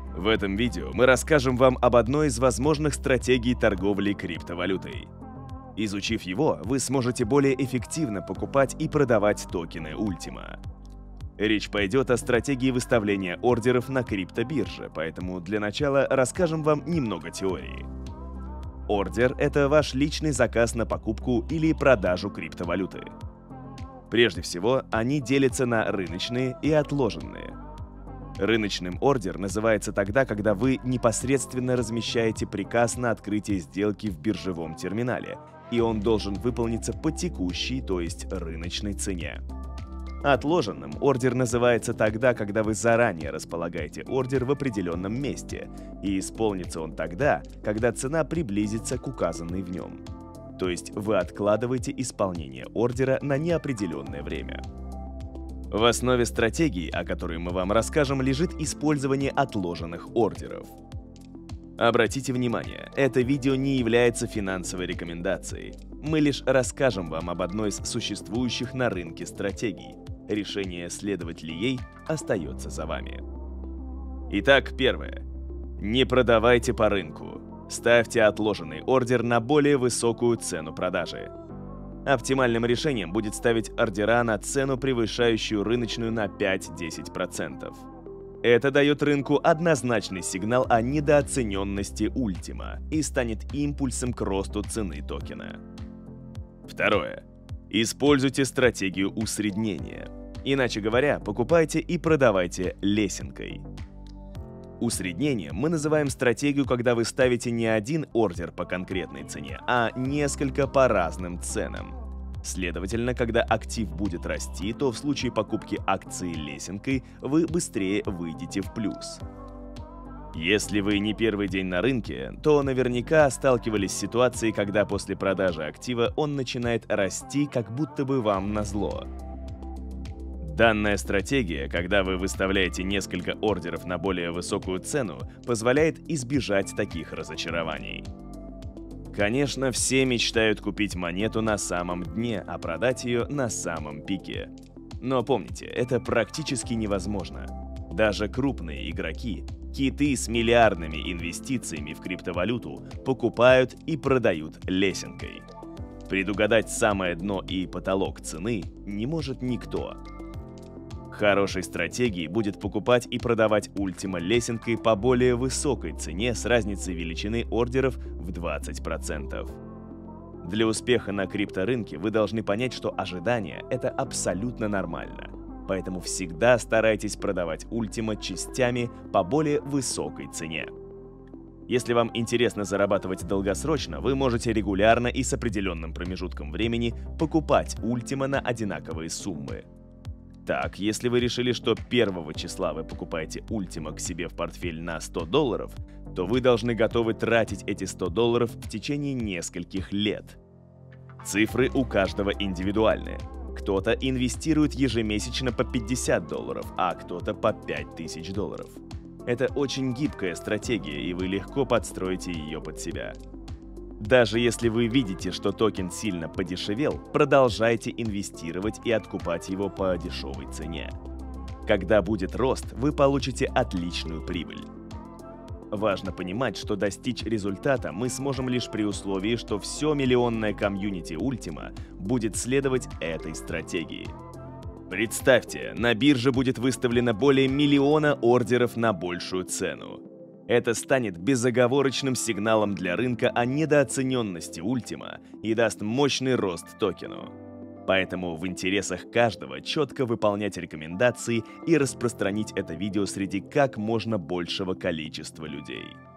В этом видео мы расскажем вам об одной из возможных стратегий торговли криптовалютой. Изучив его, вы сможете более эффективно покупать и продавать токены Ultima. Речь пойдет о стратегии выставления ордеров на криптобирже, поэтому для начала расскажем вам немного теории. Ордер — это ваш личный заказ на покупку или продажу криптовалюты. Прежде всего, они делятся на рыночные и отложенные. Рыночным ордер называется тогда, когда вы непосредственно размещаете приказ на открытие сделки в биржевом терминале, и он должен выполниться по текущей, то есть рыночной цене. Отложенным ордер называется тогда, когда вы заранее располагаете ордер в определенном месте, и исполнится он тогда, когда цена приблизится к указанной в нем. То есть вы откладываете исполнение ордера на неопределенное время. В основе стратегии, о которой мы вам расскажем, лежит использование отложенных ордеров. Обратите внимание, это видео не является финансовой рекомендацией. Мы лишь расскажем вам об одной из существующих на рынке стратегий. Решение, следовать ли ей, остается за вами. Итак, первое. Не продавайте по рынку. Ставьте отложенный ордер на более высокую цену продажи. Оптимальным решением будет ставить ордера на цену, превышающую рыночную на 5-10%. Это дает рынку однозначный сигнал о недооцененности Ultima и станет импульсом к росту цены токена. Второе. Используйте стратегию усреднения. Иначе говоря, покупайте и продавайте лесенкой. Усреднением мы называем стратегию, когда вы ставите не один ордер по конкретной цене, а несколько по разным ценам. Следовательно, когда актив будет расти, то в случае покупки акции лесенкой вы быстрее выйдете в плюс. Если вы не первый день на рынке, то наверняка сталкивались с ситуацией, когда после продажи актива он начинает расти, как будто бы вам назло. Данная стратегия, когда вы выставляете несколько ордеров на более высокую цену, позволяет избежать таких разочарований. Конечно, все мечтают купить монету на самом дне, а продать ее на самом пике. Но помните, это практически невозможно. Даже крупные игроки, киты с миллиардными инвестициями в криптовалюту, покупают и продают лесенкой. Предугадать самое дно и потолок цены не может никто. Хорошей стратегией будет покупать и продавать Ultima лесенкой по более высокой цене с разницей величины ордеров в 20%. Для успеха на крипторынке вы должны понять, что ожидание — это абсолютно нормально. Поэтому всегда старайтесь продавать Ultima частями по более высокой цене. Если вам интересно зарабатывать долгосрочно, вы можете регулярно и с определенным промежутком времени покупать Ultima на одинаковые суммы. Так, если вы решили, что 1 числа вы покупаете Ultima к себе в портфель на $100, то вы должны готовы тратить эти $100 в течение нескольких лет. Цифры у каждого индивидуальные. Кто-то инвестирует ежемесячно по $50, а кто-то по $5000. Это очень гибкая стратегия, и вы легко подстроите ее под себя. Даже если вы видите, что токен сильно подешевел, продолжайте инвестировать и откупать его по дешевой цене. Когда будет рост, вы получите отличную прибыль. Важно понимать, что достичь результата мы сможем лишь при условии, что все миллионное комьюнити Ultima будет следовать этой стратегии. Представьте, на бирже будет выставлено более 1 миллиона ордеров на большую цену. Это станет безоговорочным сигналом для рынка о недооцененности Ultima и даст мощный рост токену. Поэтому в интересах каждого четко выполнять рекомендации и распространить это видео среди как можно большего количества людей.